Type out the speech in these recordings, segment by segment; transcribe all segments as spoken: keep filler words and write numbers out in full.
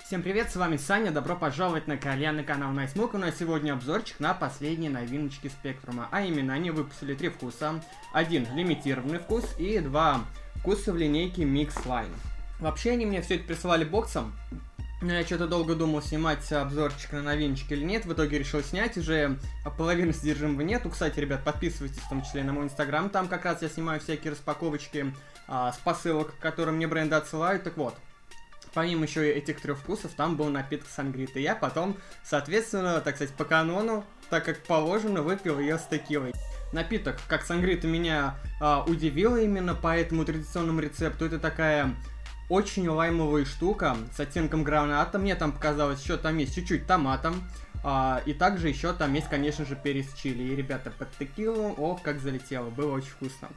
Всем привет, с вами Саня, добро пожаловать на кальянный канал Найсмок. У нас сегодня обзорчик на последние новиночки Спектрума, а именно они выпустили три вкуса. Один лимитированный вкус и два вкуса в линейке Mix Line. Вообще они мне все это присылали боксом, но я что-то долго думал, снимать обзорчик на новиночки или нет. В итоге решил снять, уже половины содержимого нету. Кстати, ребят, подписывайтесь в том числе на мой инстаграм, там как раз я снимаю всякие распаковочки а, с посылок, которые мне бренды отсылают. Так вот, помимо еще этих трех вкусов, там был напиток сангрит. И я потом, соответственно, так сказать, по канону, так как положено, выпил ее с текилой. Напиток, как сангрита, меня а, удивил именно по этому традиционному рецепту. Это такая очень лаймовая штука с оттенком граната. Мне там показалось, еще там есть чуть-чуть томатом. А, и также еще там есть, конечно же, перец чили. И, ребята, под текилу, ох, как залетело. Было очень вкусно.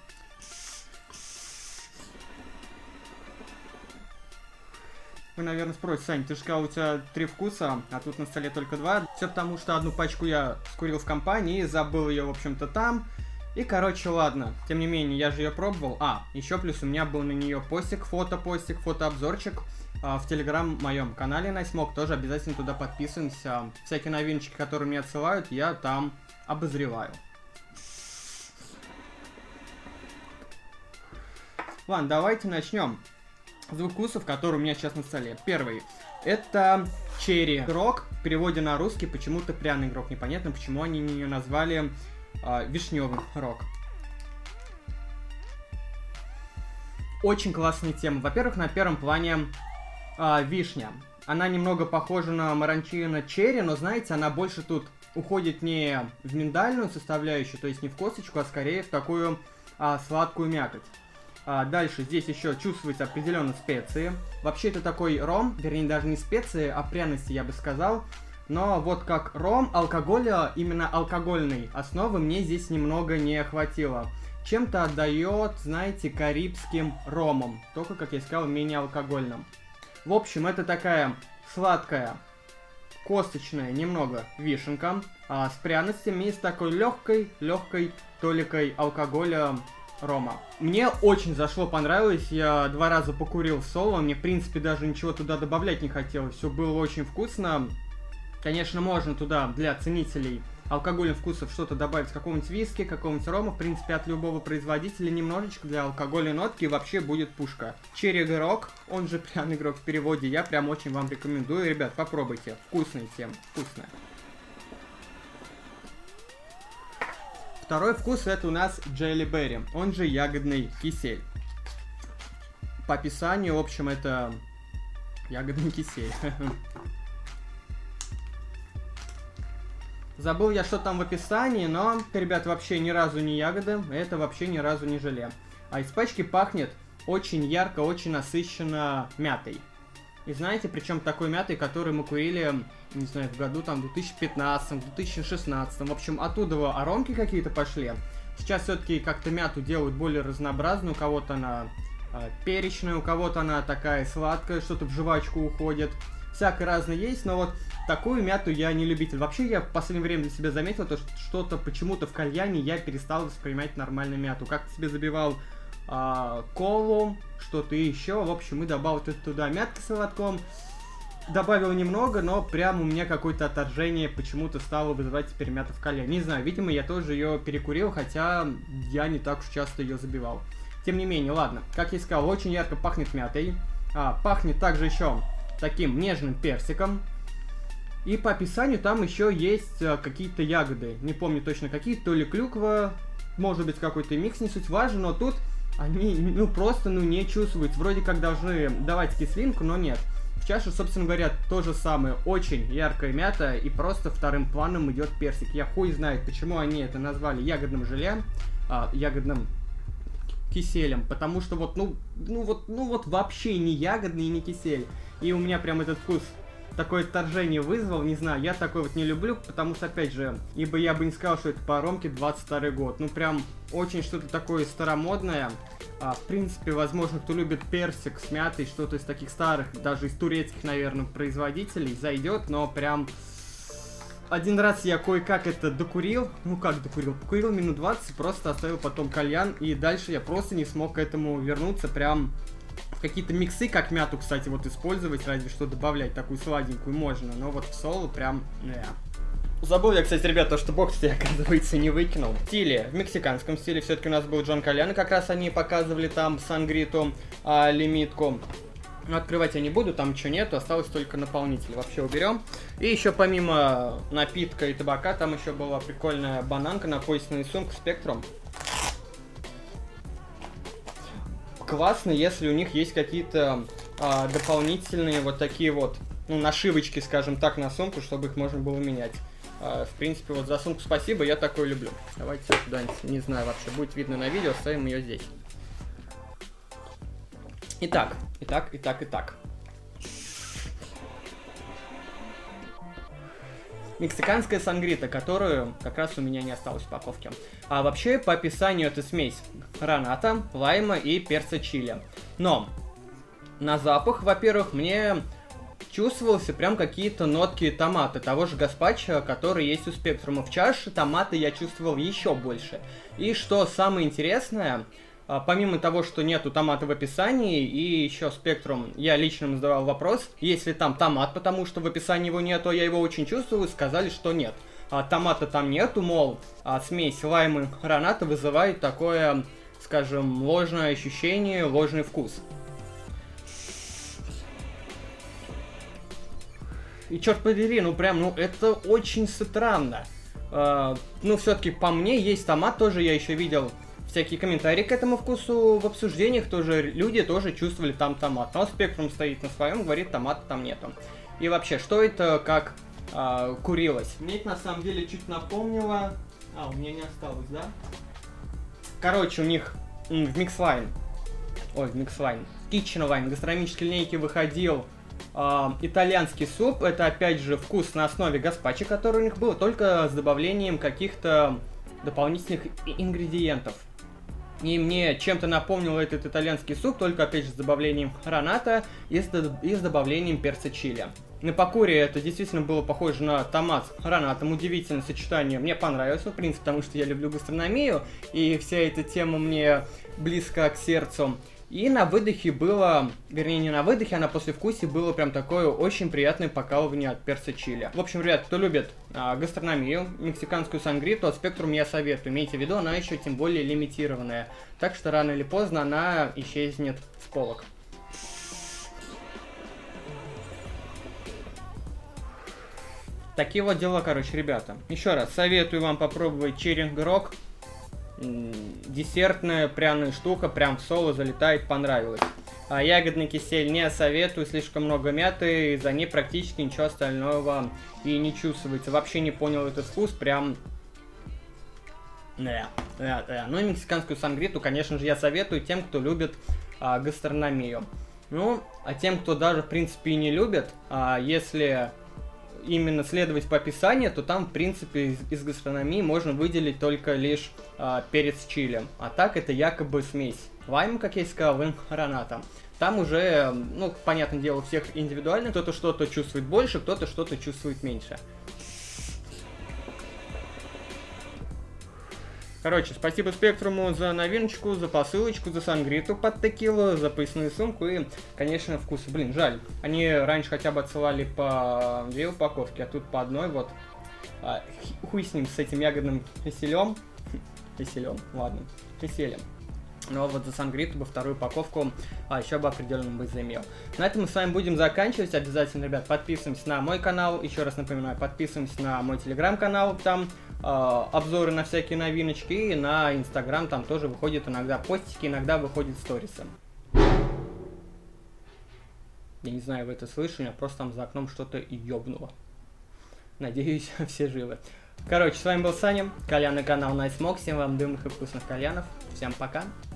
Вы, наверное, спросите: Сань, ты же сказал, у тебя три вкуса, а тут на столе только два. Все потому, что одну пачку я скурил в компании и забыл ее, в общем-то, там. И, короче, ладно. Тем не менее, я же ее пробовал. А, еще плюс у меня был на нее постик, фото-постик, фотообзорчик а, в телеграм моем канале Найсмок. Тоже обязательно туда подписываемся. Всякие новиночки, которые мне отсылают, я там обозреваю. Ладно, давайте начнем с двух вкусов, которые у меня сейчас на столе. Первый — это черри грок. В переводе на русский почему-то пряный грок. Непонятно, почему они ее назвали э, вишневым рок. Очень классная тема. Во-первых, на первом плане э, вишня. Она немного похожа на маранчино черри, но, знаете, она больше тут уходит не в миндальную составляющую, то есть не в косточку, а скорее в такую э, сладкую мякоть. А дальше здесь еще чувствуется определенно специи. Вообще это такой ром, вернее даже не специи, а пряности, я бы сказал. Но вот как ром, алкоголя, именно алкогольной основы мне здесь немного не хватило. Чем-то отдает, знаете, карибским ромом, только, как я сказал, менее алкогольным. В общем, это такая сладкая, косточная немного вишенка а, с пряностями и с такой легкой, легкой толикой алкоголя рома. Мне очень зашло, понравилось. Я два раза покурил соло. Мне, в принципе, даже ничего туда добавлять не хотелось. Все было очень вкусно. Конечно, можно туда для ценителей алкогольных вкусов что-то добавить, какого-нибудь виски, какого-нибудь рома. В принципе, от любого производителя немножечко для алкогольной нотки, и вообще будет пушка. Черри грок, он же пряный грок в переводе, я прям очень вам рекомендую. Ребят, попробуйте. Вкусная тема, вкусная. Второй вкус — это у нас Jelly Berry, он же ягодный кисель. По описанию, в общем, это ягодный кисель. Забыл я, что там в описании, но, ребят, вообще ни разу не ягоды, это вообще ни разу не желе. А из пачки пахнет очень ярко, очень насыщенно мятой. И знаете, причем такой мятой, которую мы курили, не знаю, в году там две тысячи пятнадцатом, две тысячи шестнадцатом. В общем, оттуда аромки какие-то пошли. Сейчас все-таки как-то мяту делают более разнообразную. У кого-то она э, перечная, у кого-то она такая сладкая, что-то в жвачку уходит. Всякое разное есть, но вот такую мяту я не любитель. Вообще, я в последнее время для себя заметил, то, что что-то почему-то в кальяне я перестал воспринимать нормально мяту. Как-то себе забивал а, колу, что-то еще. В общем, мы добавили туда мятки с молотком. Добавил немного, но прям у меня какое-то отторжение почему-то стало вызывать теперь мята в кальяне. Не знаю, видимо, я тоже ее перекурил, хотя я не так уж часто ее забивал. Тем не менее, ладно. Как я и сказал, очень ярко пахнет мятой. А, пахнет также еще таким нежным персиком. И по описанию там еще есть а, какие-то ягоды. Не помню точно какие, то ли клюква, может быть какой-то микс, не суть важно, но тут они, ну, просто, ну, не чувствуются. Вроде как должны давать кислинку, но нет. В чаше, собственно говоря, то же самое. Очень яркая мята, и просто вторым планом идет персик. Я хуй знает, почему они это назвали ягодным желе, а, ягодным киселем. Потому что вот, ну, ну вот, ну вот вообще не ягодный и не кисель. И у меня прям этот вкус такое отторжение вызвал, не знаю, я такой вот не люблю, потому что, опять же, ибо я бы не сказал, что это по аромке двадцать второй год. Ну, прям очень что-то такое старомодное. А, в принципе, возможно, кто любит персик с мятой, что-то из таких старых, даже из турецких, наверное, производителей, зайдет, но прям один раз я кое-как это докурил, ну как докурил, покурил минут двадцать, просто оставил потом кальян, и дальше я просто не смог к этому вернуться, прям какие-то миксы, как мяту, кстати, вот использовать, разве что добавлять такую сладенькую можно, но вот в соло прям, да. Забыл я, кстати, ребята, что бокс я, оказывается, не выкинул. В стиле, в мексиканском стиле, все-таки у нас был Джон Кальяно, как раз они показывали там сангриту, а, лимитку. Но открывать я не буду, там ничего нету, осталось только наполнитель. Вообще уберем. И еще помимо напитка и табака, там еще была прикольная бананка, напоясанная сумка Spectrum. Классно, если у них есть какие-то а, дополнительные вот такие вот, ну, нашивочки, скажем так, на сумку, чтобы их можно было менять. А, в принципе, вот за сумку спасибо, я такой люблю. Давайте куда-нибудь, не знаю, вообще будет видно на видео, ставим ее здесь. Итак, итак, итак, итак. Мексиканская сангрита, которую как раз у меня не осталось в упаковке. А вообще, по описанию, это смесь граната, лайма и перца чили. Но на запах, во-первых, мне чувствовался прям какие-то нотки томата, того же гаспачо, который есть у Спектрума. В чаше томата я чувствовал еще больше. И что самое интересное, помимо того, что нету томата в описании, и еще Спектрум, я лично задавал вопрос, есть ли там томат, потому что в описании его нету, а я его очень чувствую, сказали, что нет. А томата там нету, мол, а смесь лайма и граната вызывает такое, скажем, ложное ощущение, ложный вкус. И черт подери, ну прям, ну это очень странно. А, ну все-таки по мне есть томат, тоже я еще видел всякие комментарии к этому вкусу в обсуждениях, тоже люди тоже чувствовали там томат. Но Спектрум стоит на своем, говорит, томата там нету. И вообще, что это как а, курилось? Мне это на самом деле чуть напомнило... А, у меня не осталось, да? Короче, у них в Mixline, ой, в Mixline, Kitchen Line, гастрономической линейки выходил а, итальянский суп. Это опять же вкус на основе гаспачо, который у них был, только с добавлением каких-то дополнительных ингредиентов. И мне чем-то напомнил этот итальянский суп, только опять же с добавлением граната и с, и с добавлением перца чили. На покуре это действительно было похоже на томат с гранатом. Удивительное сочетание, мне понравилось, в принципе, потому что я люблю гастрономию, и вся эта тема мне близка к сердцу. И на выдохе было, вернее не на выдохе, а на послевкусии было прям такое очень приятное покалывание от перца чили. В общем, ребят, кто любит а, гастрономию, мексиканскую сангриту, от Spectrum я советую. Имейте в виду, она еще тем более лимитированная. Так что рано или поздно она исчезнет с полок. Такие вот дела, короче, ребята. Еще раз, советую вам попробовать черри рок. Десертная пряная штука, прям в соло залетает, понравилось. А ягодный кисель не советую, слишком много мяты, за ней практически ничего остального и не чувствуется. Вообще не понял этот вкус, прям... Да, да, да. Ну и мексиканскую сангриту, конечно же, я советую тем, кто любит а, гастрономию. Ну, а тем, кто даже, в принципе, и не любит, а, если... именно следовать по описанию, то там, в принципе, из, из гастрономии можно выделить только лишь а, перец чили. А так это якобы смесь лайма, как я и сказал, и граната. Там уже, ну, понятное дело, у всех индивидуально. Кто-то что-то чувствует больше, кто-то что-то чувствует меньше. Короче, спасибо Спектруму за новиночку, за посылочку, за сангриту под текилу, за поясную сумку и, конечно, вкус. Блин, жаль. Они раньше хотя бы отсылали по две упаковки, а тут по одной, вот. А, хуй с ним, с этим ягодным киселем. Киселем, ладно, киселем. Но вот за сангриту бы вторую упаковку а, еще бы определенно бы заимел. На этом мы с вами будем заканчивать. Обязательно, ребят, подписываемся на мой канал. Еще раз напоминаю, подписываемся на мой телеграм-канал. Там э, обзоры на всякие новиночки. И на инстаграм там тоже выходят иногда постики, иногда выходят сторисы. Я не знаю, вы это слышали, а просто там за окном что-то ёбнуло. Надеюсь, все живы. Короче, с вами был Саня, кальянный канал Nice Smoke. Всем вам дымных и вкусных кальянов. Всем пока.